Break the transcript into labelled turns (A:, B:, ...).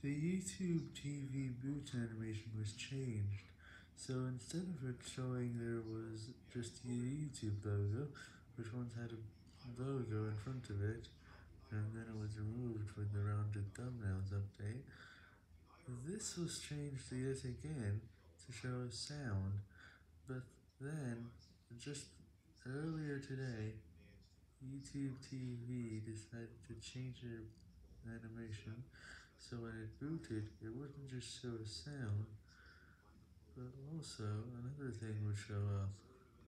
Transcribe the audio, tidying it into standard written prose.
A: The YouTube TV boot animation was changed, so instead of it showing there was just the YouTube logo, which once had a logo in front of it, and then it was removed with the rounded thumbnails update, this was changed yet again to show a sound, but then, just earlier today, YouTube TV decided to change their animation, so when it booted, it wouldn't just show a sound, but also another thing would show up.